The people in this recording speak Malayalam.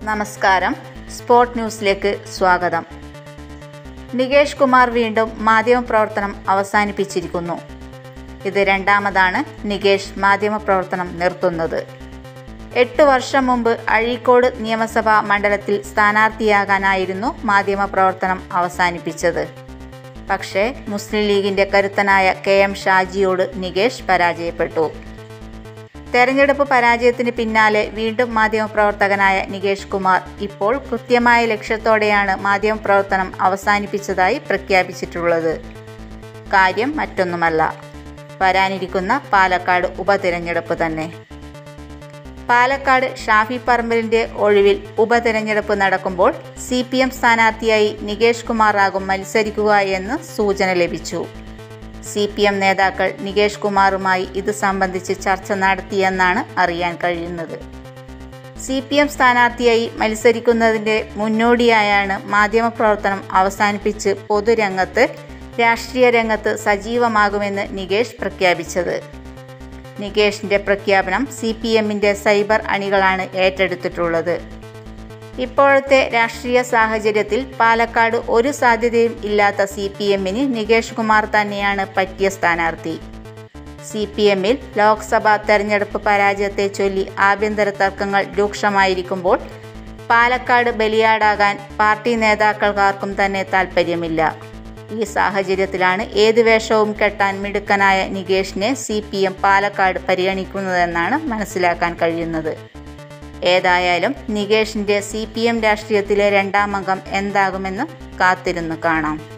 നമസ്കാരം. സ്പോർട് ന്യൂസിലേക്ക് സ്വാഗതം. നികേഷ് കുമാർ വീണ്ടും മാധ്യമപ്രവർത്തനം അവസാനിപ്പിച്ചിരിക്കുന്നു. ഇത് രണ്ടാമതാണ് നികേഷ് മാധ്യമപ്രവർത്തനം നിർത്തുന്നത്. 8 വർഷം മുമ്പ് അഴീക്കോട് നിയമസഭാ മണ്ഡലത്തിൽ സ്ഥാനാർത്ഥിയാകാനായിരുന്നു മാധ്യമപ്രവർത്തനം അവസാനിപ്പിച്ചത്. പക്ഷേ മുസ്ലിം ലീഗിൻ്റെ കരുത്തനായ KM ഷാജിയോട് നികേഷ് പരാജയപ്പെട്ടു. തെരഞ്ഞെടുപ്പ് പരാജയത്തിന് പിന്നാലെ വീണ്ടും മാധ്യമപ്രവർത്തകനായ നികേഷ് കുമാർ ഇപ്പോൾ കൃത്യമായ ലക്ഷ്യത്തോടെയാണ് മാധ്യമപ്രവർത്തനം അവസാനിപ്പിച്ചതായി പ്രഖ്യാപിച്ചിട്ടുള്ളത്. കാര്യം മറ്റൊന്നുമല്ല, വരാനിരിക്കുന്ന പാലക്കാട് ഉപതിരഞ്ഞെടുപ്പ് തന്നെ. പാലക്കാട് ഷാഫി പറമ്പലിൻ്റെ ഒഴിവിൽ ഉപതിരഞ്ഞെടുപ്പ് നടക്കുമ്പോൾ CPM സ്ഥാനാർത്ഥിയായി നികേഷ് കുമാറാകും മത്സരിക്കുക എന്ന് സൂചന ലഭിച്ചു. CPM നേതാക്കൾ നികേഷ് കുമാറുമായി ഇത് സംബന്ധിച്ച് ചർച്ച നടത്തിയെന്നാണ് അറിയാൻ കഴിയുന്നത്. CPM സ്ഥാനാർത്ഥിയായി മത്സരിക്കുന്നതിൻ്റെ മുന്നോടിയായാണ് മാധ്യമപ്രവർത്തനം അവസാനിപ്പിച്ച് പൊതുരംഗത്ത്, രാഷ്ട്രീയ രംഗത്ത് സജീവമാകുമെന്ന് നികേഷ് പ്രഖ്യാപിച്ചത്. നികേഷിൻ്റെ പ്രഖ്യാപനം CPMൻ്റെ സൈബർ അണികളാണ് ഏറ്റെടുത്തിട്ടുള്ളത്. ഇപ്പോഴത്തെ രാഷ്ട്രീയ സാഹചര്യത്തിൽ പാലക്കാട് ഒരു സാധ്യതയും ഇല്ലാത്ത CPMന് നികേഷ് കുമാർ തന്നെയാണ് പറ്റിയ സ്ഥാനാർത്ഥി. CPMൽ ലോക്സഭാ തെരഞ്ഞെടുപ്പ് പരാജയത്തെ ചൊല്ലി ആഭ്യന്തര തർക്കങ്ങൾ രൂക്ഷമായിരിക്കുമ്പോൾ പാലക്കാട് ബലിയാടാകാൻ പാർട്ടി നേതാക്കൾക്കാർക്കും തന്നെ താൽപ്പര്യമില്ല. ഈ സാഹചര്യത്തിലാണ് ഏത് വേഷവും കെട്ടാൻ മിടുക്കനായ നികേഷിനെ CPM പാലക്കാട് പരിഗണിക്കുന്നതെന്നാണ് മനസ്സിലാക്കാൻ കഴിയുന്നത്. ഏതായാലും നികേഷിൻ്റെ CPM രാഷ്ട്രീയത്തിലെ രണ്ടാം അംഗം എന്താകുമെന്ന് കാത്തിരുന്ന് കാണാം.